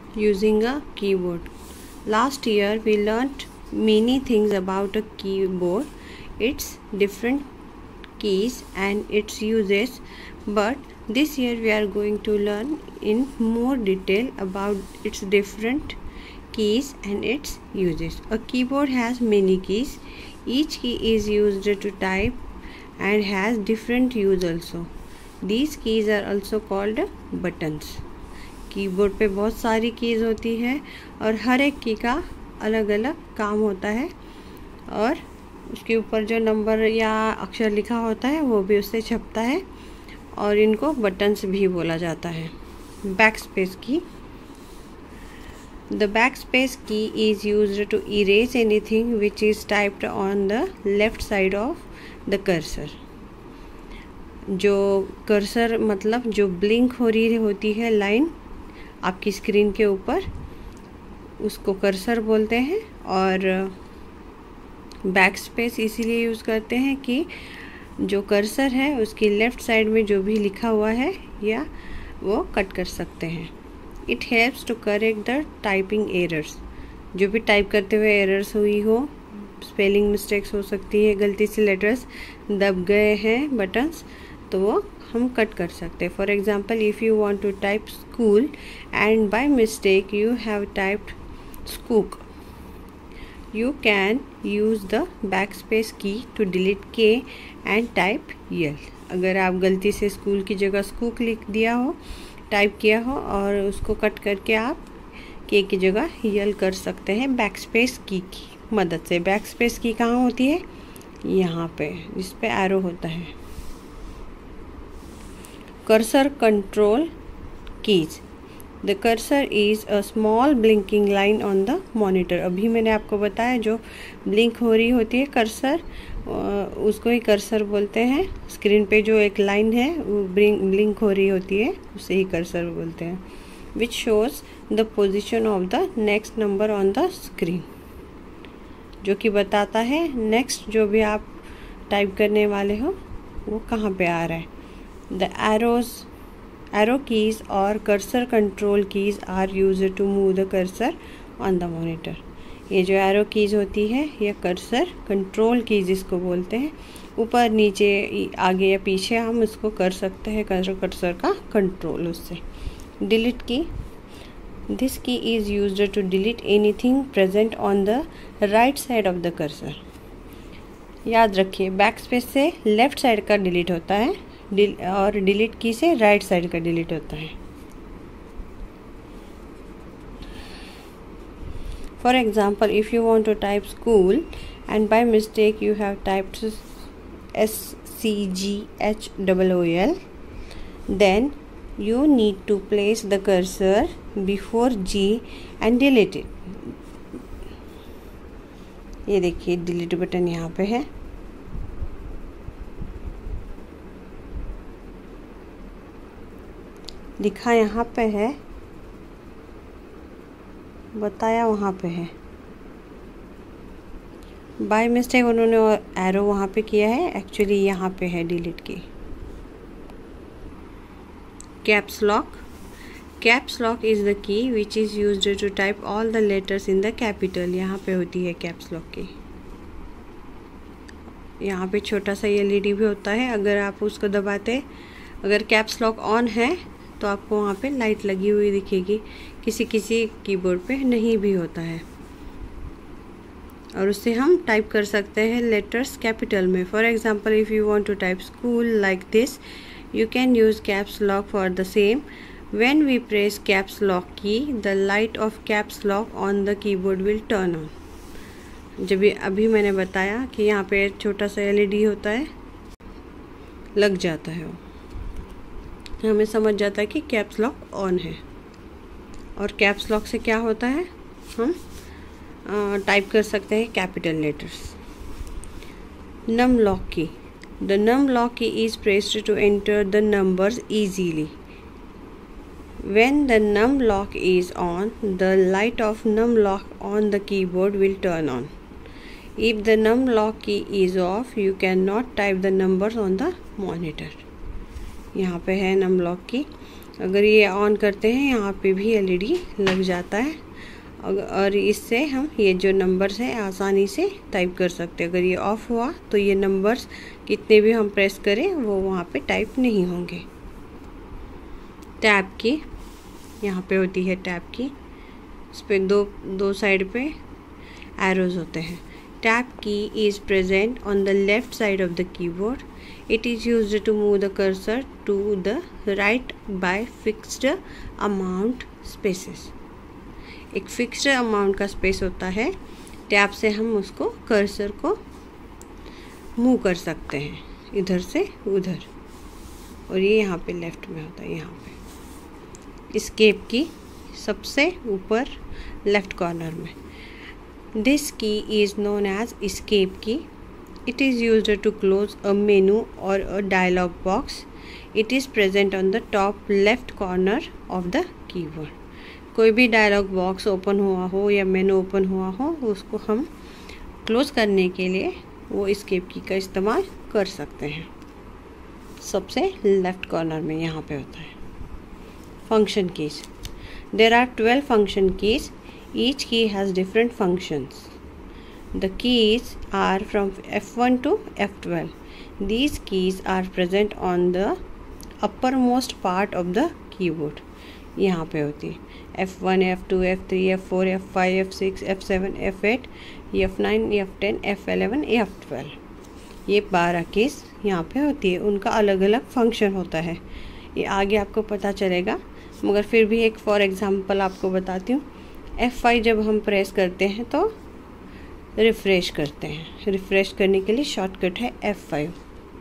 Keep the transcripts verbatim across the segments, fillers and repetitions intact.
using a keyboard. Last year we learnt many things about a keyboard, its different keys and its uses, but this year we are going to learn in more detail about its different keys and its uses. A keyboard has many keys. Each key is used to type and has different use also. These keys are also called buttons. Keyboard पे बहुत सारी keys होती है और हर एक की का अलग अलग काम होता है और उसके ऊपर जो नंबर या अक्षर लिखा होता है वो भी उससे छपता है और इनको बटन्स भी बोला जाता है. Backspace key. The backspace key is used to erase anything which is typed on the left side of the cursor. जो कर्सर मतलब जो ब्लिंक हो रही होती है लाइन आपकी स्क्रीन के ऊपर, उसको कर्सर बोलते हैं. और बैक स्पेस इसीलिए यूज़ करते हैं कि जो कर्सर है उसकी लेफ़्ट साइड में जो भी लिखा हुआ है या वो कट कर सकते हैं. It helps to correct the typing errors. जो भी टाइप करते हुए एरर्स हुई हो, स्पेलिंग मिस्टेक्स हो सकती है, गलती से लेटर्स दब गए हैं बटन्स, तो वो हम कट कर सकते हैं. For example, if you want to type school and by mistake you have typed स्कूक, you can use the backspace key to delete K and type L. अगर आप गलती से स्कूल की जगह स्कूक लिख दिया हो, टाइप किया हो और उसको कट करके आप K की जगह L कर सकते हैं बैकस्पेस की की मदद से. बैकस्पेस की कहाँ होती है? यहाँ पे, जिस पे एरो होता है. Cursor control keys. The cursor is a small blinking line on the monitor. अभी मैंने आपको बताया जो ब्लिंक हो रही होती है कर्सर, उसको ही कर्सर बोलते हैं. स्क्रीन पे जो एक लाइन है वो ब्लिंक हो रही होती है उसे ही कर्सर बोलते हैं. Which shows the position of the next number on the screen. जो कि बताता है नेक्स्ट जो भी आप टाइप करने वाले हो वो कहाँ पे आ रहा है. The arrows Arrow keys or cursor control keys are used to move the cursor on the monitor. ये जो arrow keys होती है या cursor control keys जिसको बोलते हैं, ऊपर नीचे आगे या पीछे हम इसको कर सकते हैं cursor का control उससे. Delete key. This key is used to delete anything present on the right side of the cursor. याद रखिए backspace से left side का delete होता है और डिलीट की से राइट साइड का डिलीट होता है. For example, if you want to type school and by mistake you have typed S C G H double O L, then you need to place the cursor before G and delete it. ये देखिए delete button यहाँ पे है. लिखा यहाँ पे है, बताया वहाँ पे है. बाय मिस्टेक उन्होंने एरो वहाँ पे किया है, एक्चुअली यहाँ पे है delete key. Caps lock. Caps lock is the key which is used to type all the letters in the capital. यहाँ पे होती है कैप्स लॉक की. यहाँ पे छोटा सा एलईडी भी होता है. अगर आप उसको दबाते, अगर कैप्स लॉक ऑन है तो आपको वहाँ पे लाइट लगी हुई दिखेगी. किसी किसी कीबोर्ड पे नहीं भी होता है और उससे हम टाइप कर सकते हैं लेटर्स कैपिटल में. For example, if you want to type school like this, you can use caps lock for the same. When we press caps lock key, the light of caps lock on the keyboard will turn on. जब अभी मैंने बताया कि यहाँ पे छोटा सा LED होता है, लग जाता है वो, हमें समझ जाता है कि कैप्स लॉक ऑन है. और कैप्स लॉक से क्या होता है, हम टाइप कर सकते हैं capital letters. Num lock key. The num lock key is pressed to enter the numbers easily. When the num lock is on, the light of num lock on the keyboard will turn on. If the num lock key is off, you can not type the numbers on the monitor. यहाँ पे है नम lock की. अगर ये on करते हैं यहाँ पे भी एलईडी लग जाता है और इससे हम ये जो नंबर्स है आसानी से टाइप कर सकते हैं। अगर ये ऑफ हुआ तो ये नंबर्स कितने भी हम प्रेस करें वो वहाँ पे टाइप नहीं होंगे। टैब की यहाँ पे होती है टैब की, इस पे दो दो साइड पे एरोज होते हैं। Tab key is present on the left side of the keyboard. It is used to move the cursor to the right by fixed amount spaces. एक फिक्स्ड अमाउंट का स्पेस होता है, टैब से हम उसको कर्सर को मूव कर सकते हैं इधर से उधर, और ये यहाँ पे लेफ्ट में होता है। यहाँ पे एस्केप की सबसे ऊपर लेफ्ट कॉर्नर में। This key is known as escape key. It is used to close a menu और a dialog box. It is present on the top left corner of the keyboard. कोई भी dialogue box open हुआ हो या मेनू open हुआ हो उसको हम क्लोज करने के लिए वो एस्केप की का इस्तेमाल कर सकते हैं। सबसे लेफ्ट कॉर्नर में यहाँ पे होता है। Function keys. There are twelve function keys. Each key has different functions. The keys are from F one to F twelve. These keys are present on the upper most part of the keyboard. यहाँ पे होती है F one, F two, F three, F four, F five, F six, F seven, F eight, F nine, F ten, F eleven, F twelve. ये बारह keys यहाँ पे होती है, उनका अलग अलग फंक्शन होता है। ये आगे आपको पता चलेगा, मगर फिर भी एक फॉर एग्जांपल आपको बताती हूँ। एफ फाइव जब हम प्रेस करते हैं तो रिफ्रेश करते हैं। रिफ्रेश करने के लिए शॉर्टकट है F five.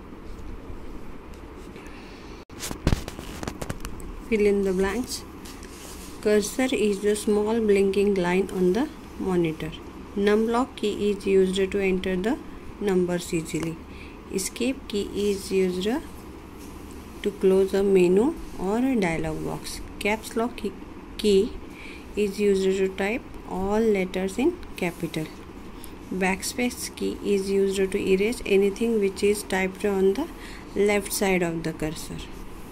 Fill in the blanks. Cursor is the small blinking line on the monitor. Numlock key is used to enter the numbers easily. Escape key is used to close a menu or a dialog box. Caps lock key is used to type all letters in capital. Backspace key is used to erase anything which is typed on the left side of the cursor.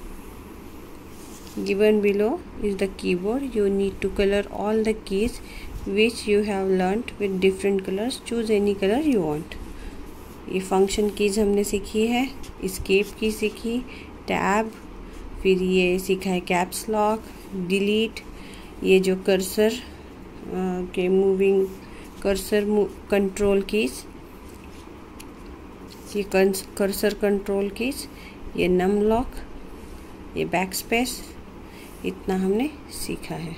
Given below is the keyboard. You need to color all the keys which you have learnt with different colors. Choose any color you want. ये function keys हमने सीखी है, escape की सीखी, tab, फिर ये सीखा है कैप्स लॉक, डिलीट, ये जो कर्सर के मूविंग कर्सर कंट्रोल कीज, ये कर्सर कंट्रोल कीज, ये नम लॉक, ये बैक स्पेस, इतना हमने सीखा है।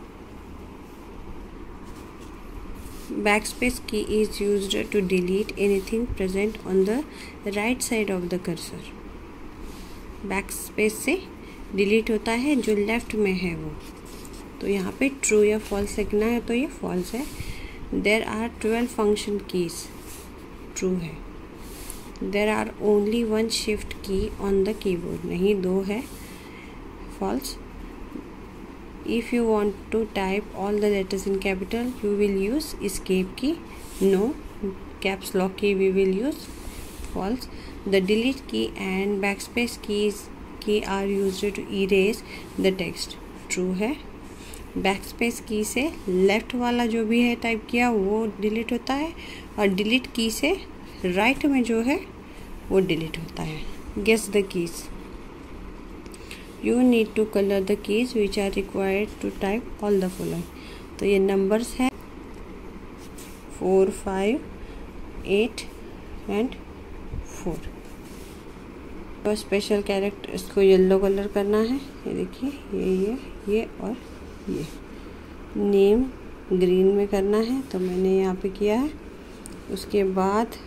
Backspace key is used to delete anything present on the right side of the cursor. Backspace से डिलीट होता है जो लेफ्ट में है वो। तो यहाँ पे ट्रू या फॉल्स लिखना है तो ये फॉल्स है। There are twelve function keys, true है। There are only one shift key on the keyboard, नहीं दो है, false. If you want to type all the letters in capital, you will use escape key. No. Caps lock key we will use. False. The delete key and backspace keys key are used to erase the text. True है। backspace key से left वाला जो भी है type किया वो delete होता है, और delete key से right में जो है वो delete होता है। Guess the keys. You need to color the keys which are required to type all the following. तो ये नंबर्स है four, five, eight and four. तो स्पेशल कैरेक्टर इसको येलो कलर करना है। ये देखिए, ये ये ये और ये नेम ग्रीन में करना है, तो मैंने यहाँ पे किया है। उसके बाद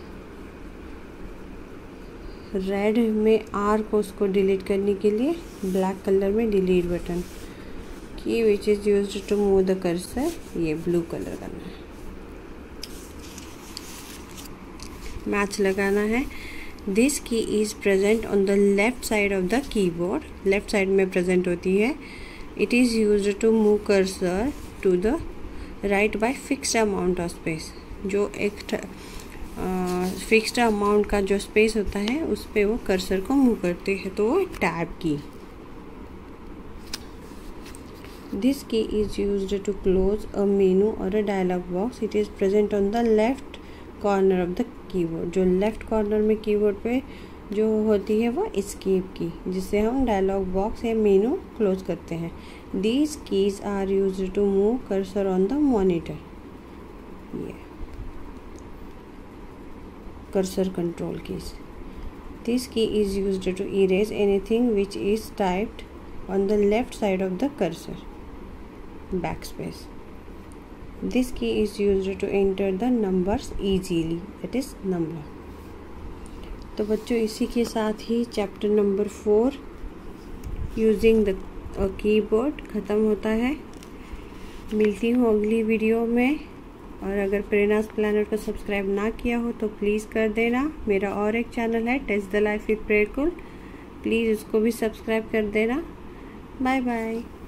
रेड में आर को उसको डिलीट करने के लिए ब्लैक कलर में delete button key which is used to move the cursor, ये ब्लू कलर करना है। मैच लगाना है। This key is present on the left side of the keyboard, left side में प्रेजेंट होती है। It is used to move cursor to the right by fixed amount of space. जो एक fixed amount का जो space होता है उस पर वो कर्सर को मूव करते हैं, तो वो टैब की। This key is used to close a menu or a dialog box. It is present on the left corner of the keyboard. जो left corner में keyboard पे जो होती है वो escape की, जिससे हम dialog box या menu close करते हैं. These keys are used to move cursor on the monitor. Yeah. Cursor control keys. This key is used to erase anything which is typed on the left side of the cursor. Backspace. This key is used to enter the numbers easily, that is number. तो बच्चों इसी के साथ ही chapter number four using the keyboard ख़त्म होता है. मिलती हूँ अगली वीडियो में. और अगर प्रेरणास प्लानट को सब्सक्राइब ना किया हो तो प्लीज़ कर देना. मेरा और एक चैनल है टेस्ट द लाइफ विद प्रेरकुल, प्लीज़ उसको भी सब्सक्राइब कर देना. Bye bye.